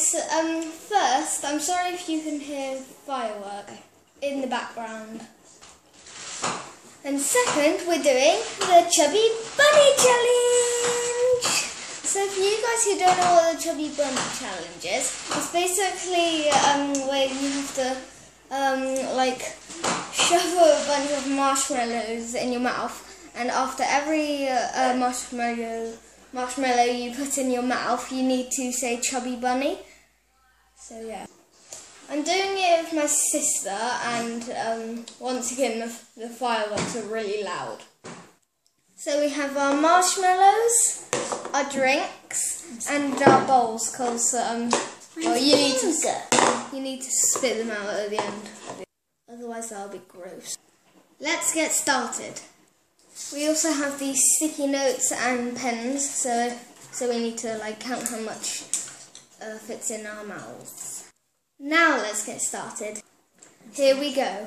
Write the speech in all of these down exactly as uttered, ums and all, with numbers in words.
so, um, first, I'm sorry if you can hear firework in the background. And second, we're doing the Chubby Bunny Challenge. So for you guys who don't know what the Chubby Bunny Challenge is, it's basically um, where you have to um, like shove a bunch of marshmallows in your mouth, and after every uh, uh, marshmallow marshmallow you put in your mouth, you need to say Chubby Bunny. So yeah. I'm doing it with my sister, and um, once again the, the fireworks are really loud. So we have our marshmallows, our drinks, and our bowls, because um, well, you need to you need to spit them out at the end. Otherwise that'll be gross. Let's get started. We also have these sticky notes and pens, so so we need to like count how much uh, fits in our mouths. Now let's get started. Here we go.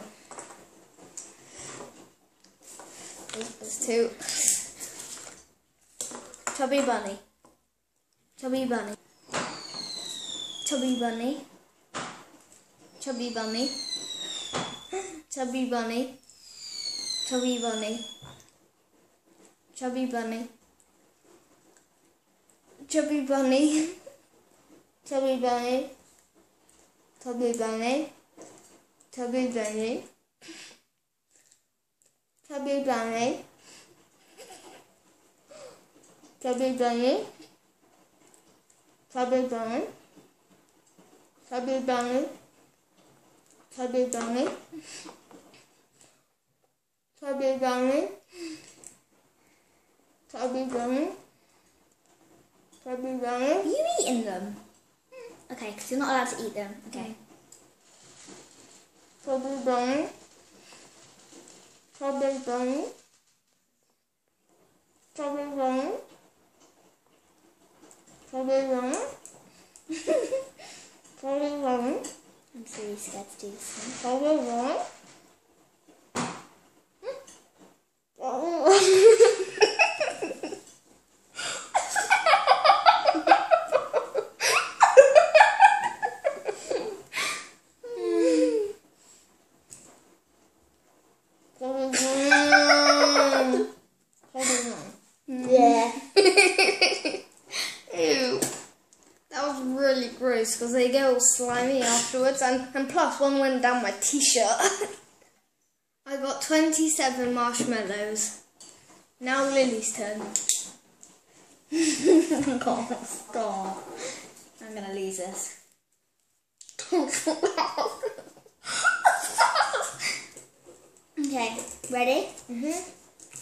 There's two. Chubby Bunny. Chubby Bunny. Chubby Bunny. Chubby Bunny. Chubby Bunny. Chubby Bunny. Chubby Bunny. Chubby Bunny. Chubby Bunny. Chubby Bunny. Chubby Bunny. Chubby Bunny. Chubby Bunny. Chubby Bunny. Chubby Bunny. Chubby Bunny. Chubby Bunny. Chubby Bunny. Chubby Bunny. Are you eating them? Okay, because you're not allowed to eat them. Okay. Chubby Bunny. Chubby Bunny. Chubby Bunny. Chubby Bunny. Chubby Bunny. I'm so really scared to do this one. Chubby Bunny. Yeah. Ew. That was really gross because they get all slimy afterwards, and, and plus one went down my t-shirt. I got twenty-seven marshmallows. Now Lily's turn. God, stop. I'm going to lose this. Okay, ready? Mm-hmm.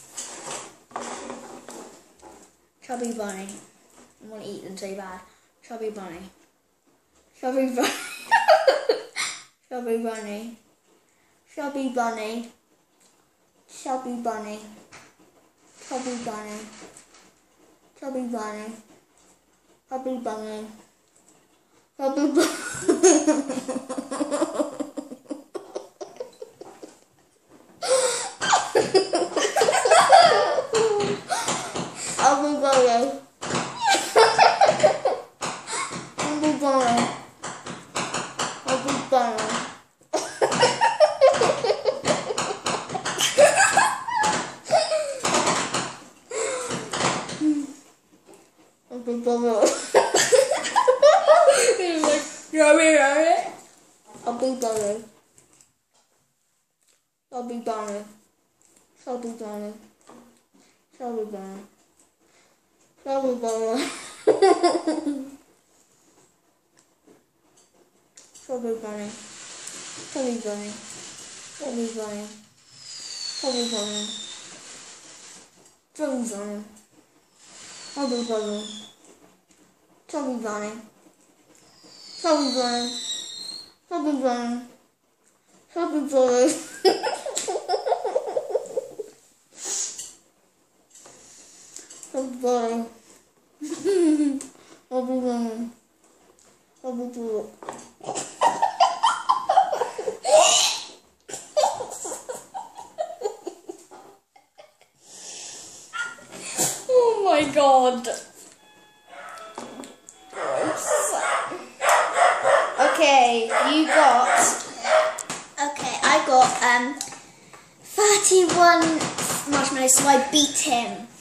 Chubby Bunny. I want to eat them so bad. Chubby Bunny. Chubby Bunny. Chubby Bunny. Chubby Bunny. Chubby Bunny. Chubby Bunny. Chubby Bunny. Chubby Bunny. Chubby Bunny. Chubby Bunny. Chubby Bunny. Chubby Bunny. Chubby Bunny. He's like, Chubby Bunny. Chubby Bunny. Chubby Bunny. Chubby Bunny. Chubby Bunny. Chubby Bunny. Chubby Bunny. Chubby Bunny. Chubby Bunny. Chubby Bunny. Chubby Bunny. Chubby Bunny. Chubby Bunny. Chubby Bunny. Chubby Bunny. Chubby Bunny. Chubby Bunny. Chubby Bunny. Chubby Bunny. Oh my god. Gross. Okay, you got. Okay, I got um thirty-one marshmallows, so I beat him.